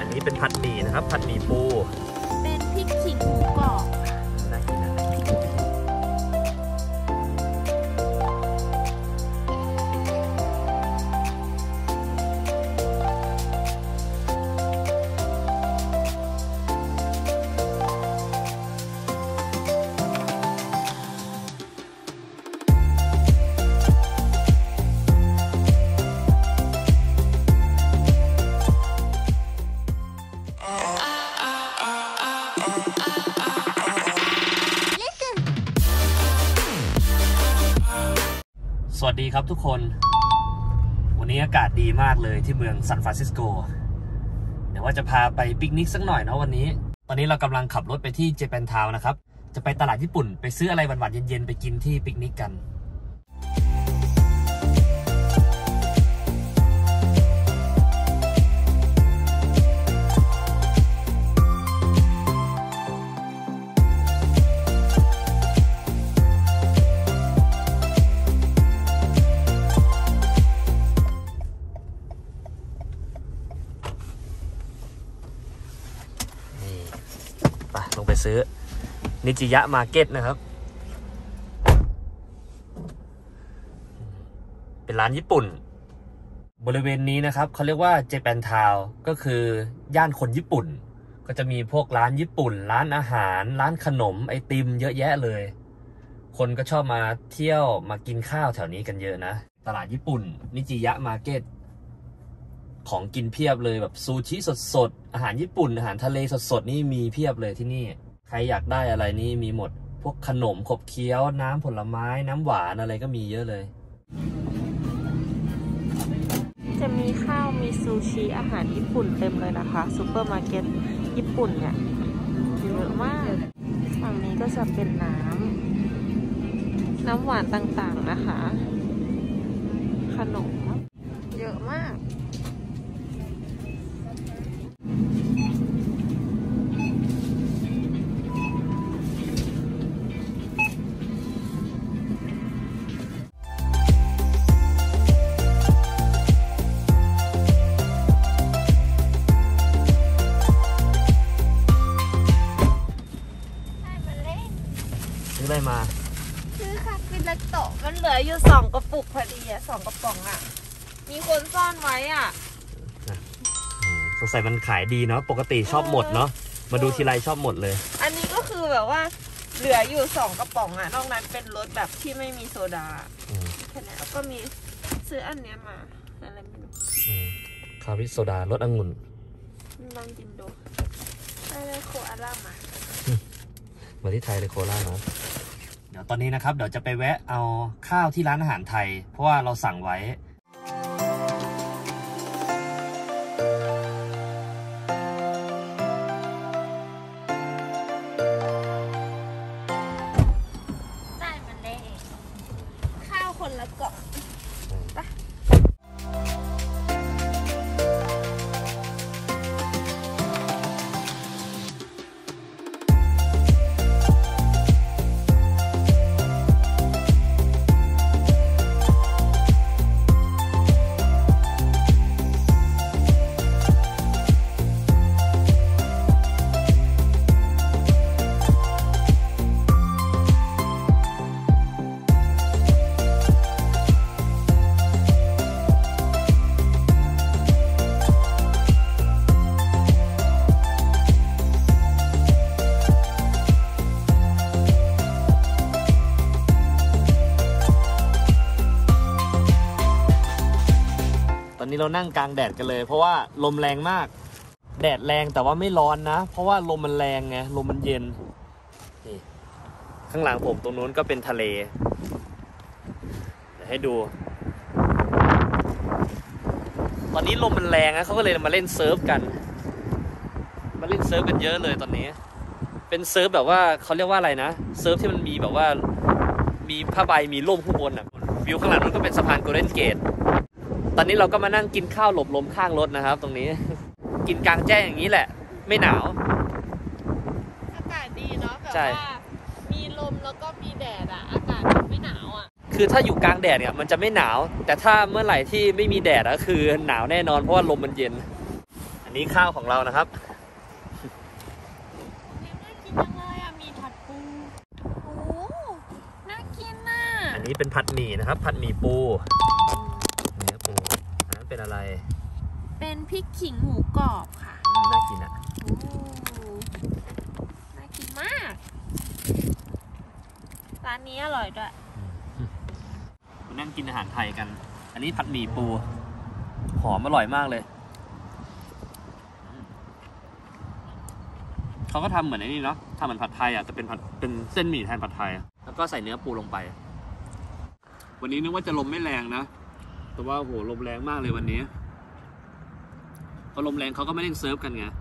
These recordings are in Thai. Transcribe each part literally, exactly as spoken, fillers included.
นี้เป็นผัดหมี่นะครับผัดหมี่ปูเป็นพริกขิงหมูกรอบน่ากินนะสวัสดีครับทุกคนวันนี้อากาศดีมากเลยที่เมืองซานฟรานซิสโกเดี๋ยวว่าจะพาไปปิกนิกสักหน่อยเนาะวันนี้ตอนนี้เรากำลังขับรถไปที่เจแปนทาวน์นะครับจะไปตลาดญี่ปุ่นไปซื้ออะไรหวานๆเย็นๆไปกินที่ปิกนิกกันลงไปซื้อนิจิยะมาร์เก็ตนะครับเป็นร้านญี่ปุ่นบริเวณนี้นะครับเขาเรียกว่าเจแปนทาวน์ก็คือย่านคนญี่ปุ่นก็จะมีพวกร้านญี่ปุ่นร้านอาหารร้านขนมไอติมเยอะแยะเลยคนก็ชอบมาเที่ยวมากินข้าวแถวนี้กันเยอะนะตลาดญี่ปุ่นนิจิยะมาร์เก็ตของกินเพียบเลยแบบซูชิสดๆอาหารญี่ปุ่นอาหารทะเลสดๆนี่มีเพียบเลยที่นี่ใครอยากได้อะไรนี่มีหมดพวกขนมขบเคี้ยวน้ำผลไม้น้ำหวานอะไรก็มีเยอะเลยจะมีข้าวมีซูชิอาหารญี่ปุ่นเต็มเลยนะคะซูเปอร์มาร์เก็ตญี่ปุ่นเนี่ยเยอะมากฝั่งนี้ก็จะเป็นน้ำน้ำหวานต่างๆนะคะขนมเยอะมากซื้ออะไรมาซื้อคาฟิลาโตะมันเหลืออยู่สองกระปุกพอดีอะสองกระป๋องอะมีคนซ่อนไว้อ่ะสงสัยมันขายดีเนาะปกติชอบหมดเนาะมาดูทีไรชอบหมดเลยอันนี้ก็คือแบบว่าเหลืออยู่สองกระป๋องอ่ะนอกนั้นเป็นรสแบบที่ไม่มีโซดาแค่นี้แล้วก็มีซื้ออันเนี้ยมาอะไรไม่รู้คาวิโซดารสองุ่นลองกินดูอะไรโคอาล่ามามาที่ไทยเลยโคราชนะเดี๋ยวตอนนี้นะครับเดี๋ยวจะไปแวะเอาข้าวที่ร้านอาหารไทยเพราะว่าเราสั่งไว้ได้มาเลยข้าวคนละกล่องไปตอนนี้เรานั่งกลางแดดกันเลยเพราะว่าลมแรงมากแดดแรงแต่ว่าไม่ร้อนนะเพราะว่าลมมันแรงไงลมมันเย็นนี่ข้างหลังผมตรงนู้นก็เป็นทะเลเดี๋ยวให้ดูตอนนี้ลมมันแรงนะเขาก็เลยมาเล่นเซิร์ฟกันมาเล่นเซิร์ฟกันเยอะเลยตอนนี้เป็นเซิร์ฟแบบว่าเขาเรียกว่าอะไรนะเซิร์ฟที่มันมีแบบว่ามีผ้าใบมีร่มข้างบนอ่ะวิวข้างหลังนู้นก็เป็นสะพานโกลเด้นเกตตอนนี้เราก็มานั่งกินข้าวหลบลมข้างรถนะครับตรงนี้กินกลางแจ้งอย่างนี้แหละไม่หนาวอากาศดีเนาะแบบว่ามีลมแล้วก็มีแดดอะอากาศไม่หนาวอะคือถ้าอยู่กลางแดดเนี่ยมันจะไม่หนาวแต่ถ้าเมื่อไหร่ที่ไม่มีแดดก็คือหนาวแน่นอนเพราะว่าลมมันเย็นอันนี้ข้าวของเรานะครับน่ากินจังเลยอ่ะมีผัดปูโอ้น่ากินน่ะอันนี้เป็นผัดหมี่นะครับผัดหมี่ปูเนื้อปูอันนั้นเป็นอะไรเป็นพริกขิงหมูกรอบค่ะน่ากินอ่ะน่ากินมากร้านนี้อร่อยด้วยมานั่งกินอาหารไทยกันอันนี้ผัดหมี่ปูหอมอร่อยมากเลยเขาก็ทำเหมือนไอ้นี่เนาะทำเหมือนผัดไทยอ่ะแต่เป็นผัดเป็นเส้นหมี่แทนผัดไทยแล้วก็ใส่เนื้อปูลงไปวันนี้นึกว่าจะลมไม่แรงนะแต่ว่าโหลมแรงมากเลยวันนี้พอลมแรงเขาก็ไม่เล่นเซิร์ฟกันไง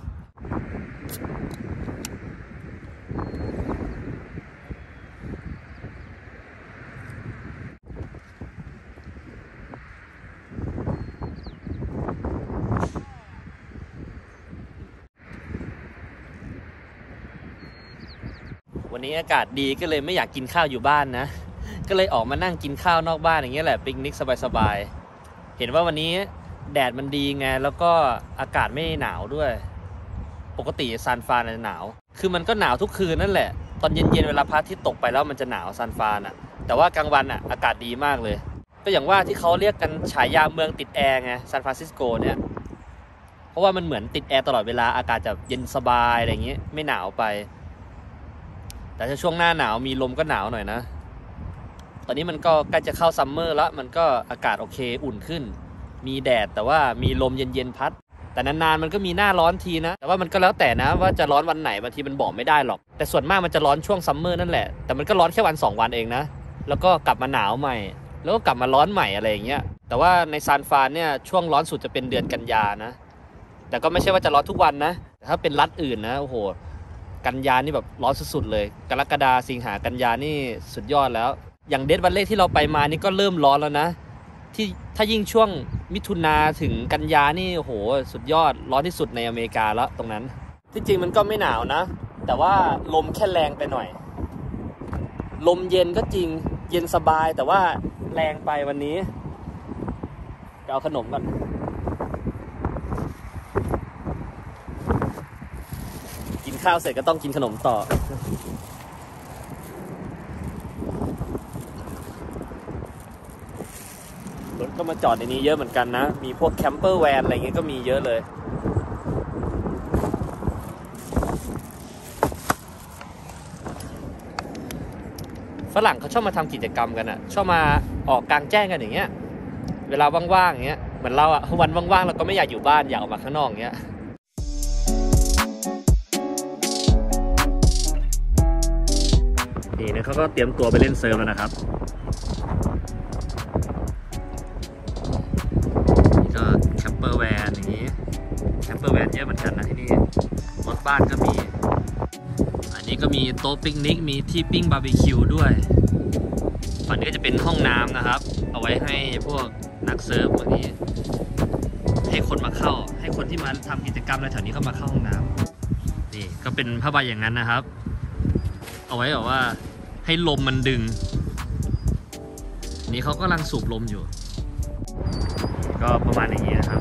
วันนี้อากาศดีก็เลยไม่อยากกินข้าวอยู่บ้านนะก็เลยออกมานั่งกินข้าวนอกบ้านอย่างเงี้ยแหละปิกนิกสบายๆเห็นว่าวันนี้แดดมันดีไงแล้วก็อากาศไม่หนาวด้วยปกติซานฟรานจะหนาวคือมันก็หนาวทุกคืนนั่นแหละตอนเย็นๆเวลาพระอาทิตย์ตกไปแล้วมันจะหนาวซานฟรานอ่ะแต่ว่ากลางวันอ่ะอากาศดีมากเลยก็อย่างว่าที่เขาเรียกกันฉายาเมืองติดแอร์ไงซานฟรานซิสโกเนี่ยเพราะว่ามันเหมือนติดแอร์ตลอดเวลาอากาศจะเย็นสบายอะไรอย่างเงี้ยไม่หนาวไปแต่ถ้าช่วงหน้าหนาวมีลมก็หนาวหน่อยนะตอนนี้มันก็ใกล้จะเข้าซัมเมอร์แล้วมันก็อากาศโอเคอุ่นขึ้นมีแดดแต่ว่ามีลมเย็นๆพัดแต่นานๆมันก็มีหน้าร้อนทีนะแต่ว่ามันก็แล้วแต่นะว่าจะร้อนวันไหนบางทีมันบอกไม่ได้หรอกแต่ส่วนมากมันจะร้อนช่วงซัมเมอร์นั่นแหละแต่มันก็ร้อนแค่วันสองวันเองนะแล้วก็กลับมาหนาวใหม่แล้วก็กลับมาร้อนใหม่อะไรอย่างเงี้ยแต่ว่าในซานฟรานเนี่ยช่วงร้อนสุดจะเป็นเดือนกันยานะแต่ก็ไม่ใช่ว่าจะร้อนทุกวันนะแต่ถ้าเป็นรัฐอื่นนะโอ้โหกันยานี่แบบร้อนสุดๆเลยกรกฎาสิงหากันยานี่สุดยอดแล้วอย่างเดดวันเล่ที่เราไปมานี่ก็เริ่มร้อนแล้วนะที่ถ้ายิ่งช่วงมิถุนาถึงกันยานี่โอ้โหสุดยอดร้อนที่สุดในอเมริกาแล้วตรงนั้นที่จริงมันก็ไม่หนาวนะแต่ว่าลมแค่แรงไปหน่อยลมเย็นก็จริงเย็นสบายแต่ว่าแรงไปวันนี้จะเอาขนมก่อนกินข้าวเสร็จก็ต้องกินขนมต่อรถก็มาจอดในนี้เยอะเหมือนกันนะมีพวกแคมเปอร์แวนอะไรเงี้ยก็มีเยอะเลยฝรั่งเขาชอบมาทำกิจกรรมกันอ่ะชอบมาออกกลางแจ้งกันอย่างเงี้ยเวลาว่างๆอย่างเงี้ยเหมือนเราอ่ะวันว่างๆเราก็ไม่อยากอยู่บ้านอยากออกมาข้างนอกอย่างเงี้ยนี่นะเขาก็เตรียมตัวไปเล่นเซิร์ฟแล้วนะครับนี่ก็แคมเปอร์แวนอย่างนี้แคมเปอร์แวนเยอะเหมือนกันนะที่นี่รถบ้านก็มีอันนี้ก็มีโต๊ะปิกนิกมีที่ปิ้งบาร์บีคิวด้วยฝั่งนี้ก็จะเป็นห้องน้ำนะครับเอาไว้ให้พวกนักเซิร์ฟวันนี้ให้คนมาเข้าให้คนที่มาทำกิจกรรมอะไรแถวนี้เข้ามาเข้าห้องน้ำนี่ก็เป็นผ้าใบอย่างนั้นนะครับเอาไว้แบบว่าให้ลมมันดึงนี่เขากำลังสูบลมอยู่ก็ประมาณอย่างนี้นะครับ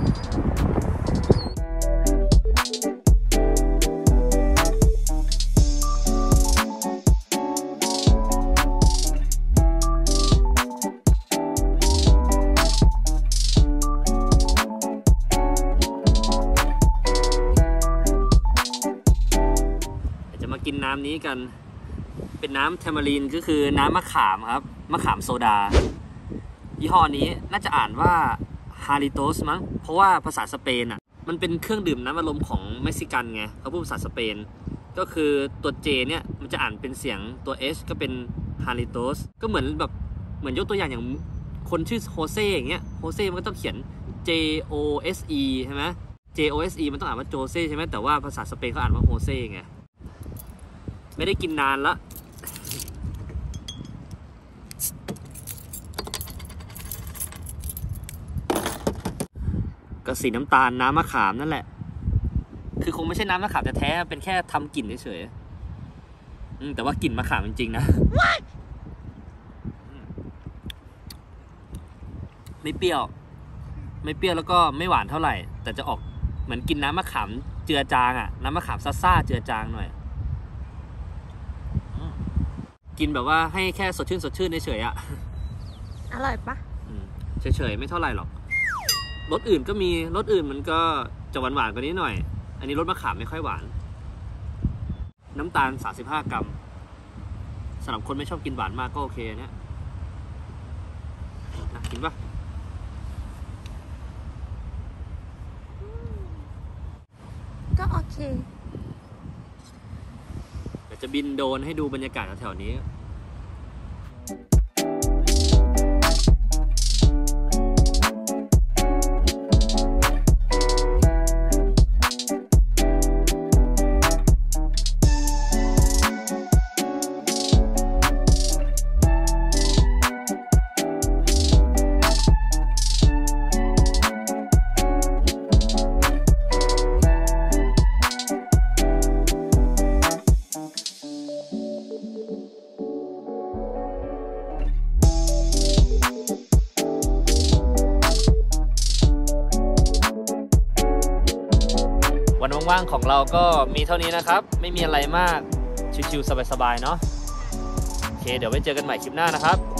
จะมากินน้ำนี้กันเป็นน้ำเทมารีนก็คือน้ำมะขามครับมะขามโซดายี่ห้อนี้น่าจะอ่านว่าฮาริโตสมั้งเพราะว่าภาษาสเปนอ่ะมันเป็นเครื่องดื่มน้ำอารมณ์ของเม็กซิกันไงเขาพูดภาษาสเปนก็คือตัว J เนี่ยมันจะอ่านเป็นเสียงตัว H ก็เป็นฮาริโตสก็เหมือนแบบเหมือนยกตัวอย่างอย่างคนชื่อโฮเซ่อย่างเงี้ยโฮเซ่มันก็ต้องเขียน J O S E ใช่ไหม J O S E มันต้องอ่านว่าโจเซ่ใช่ไหมแต่ว่าภาษาสเปนเขาอ่านว่าโฮเซ่ไงไม่ได้กินนานละก็สีน้ำตาลน้ำมะขามนั่นแหละคือคงไม่ใช่น้ำมะขามแท้ๆเป็นแค่ทำกลิ่นเฉยๆแต่ว่ากลิ่นมะขามจริงๆนะ ไม่เปรี้ยวไม่เปรี้ยวแล้วก็ไม่หวานเท่าไหร่แต่จะออกเหมือนกินน้ำมะขามเจือจางอ่ะน้ำมะขามซ่าๆเจือจางหน่อยกินแบบว่าให้แค่สดชื่นสดชื่นเฉยๆอ่ะอร่อยปะเฉยๆไม่เท่าไหร่หรอกรสอื่นก็มีรสอื่นมันก็จะหวานๆกว่านี้หน่อยอันนี้รสมะขามไม่ค่อยหวานน้ำตาลสามสิบห้ากรัมสำหรับคนไม่ชอบกินหวานมากก็โอเคเนี่ยนะกินปะก็โอเคเดี๋ยวจะบินโดรนให้ดูบรรยากาศแถวๆนี้วันว่างๆของเราก็มีเท่านี้นะครับไม่มีอะไรมากชิวๆสบายๆเนาะโอเคเดี๋ยวไว้เจอกันใหม่คลิปหน้านะครับ